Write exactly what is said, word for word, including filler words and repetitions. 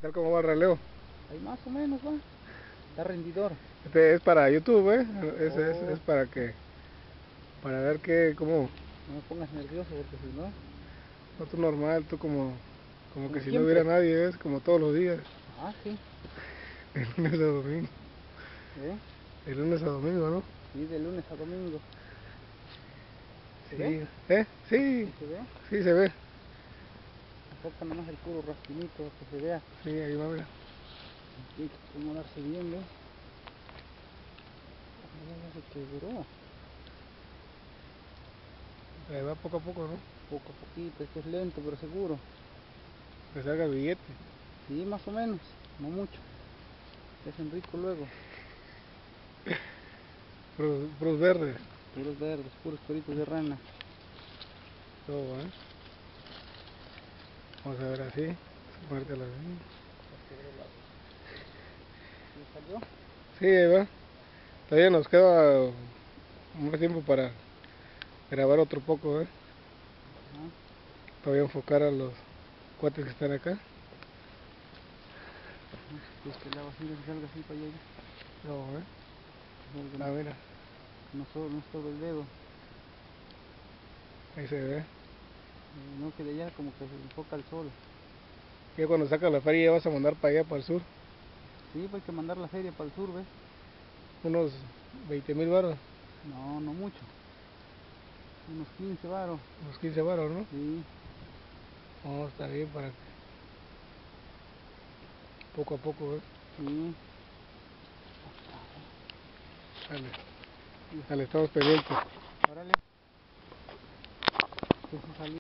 tal como va el relevo? Ahí más o menos va. Está rendidor. Este es para YouTube, ¿eh? Es, Oh. es, es para que... Para ver qué, cómo... No me pongas nervioso porque si no... No, tú normal, tú como... Como, como que si siempre no hubiera nadie, es como todos los días. Ah, sí. De lunes a domingo. ¿Eh? De lunes a domingo, ¿no? Sí, de lunes a domingo. ¿Se sí. ve? ¿Eh? Sí. ¿Sí se ve? Sí, se ve. Enfoca nomás el puro raspinito que se vea. Sí, ahí va, mira. Tiene que acomodarse bien, ¿ves? Ya se quebró. Ahí va poco a poco, ¿no? Poco a poquito, esto es lento pero seguro. Que salga el billete. Sí, más o menos, no mucho. Es en rico luego. Puros, puros verdes. Puros verdes, puros cueritos de rana. Todo, ¿eh? Vamos a ver así. Ponértelo así. ¿Sí salió? Sí, ahí va. Todavía nos queda más tiempo para grabar otro poco, ¿eh? Ajá. Todavía enfocar a los cuates que están acá. Si es que el agua así, que salga así para allá. No, ¿eh? Que Ah, mira. no, solo, no es todo el dedo. Ahí se ve. Eh, no, que de allá como que se enfoca el sol. Ya cuando sacas la feria ya vas a mandar para allá, para el sur. Sí, pues hay que mandar la feria para el sur, ¿ves? Unos veinte mil baros. No, no mucho. Unos quince varos. Unos quince baros, ¿no? Sí. Vamos a estar bien para que poco a poco, ¿eh? Sí. Dale. Dale, estamos pendientes. Órale. Que se salió.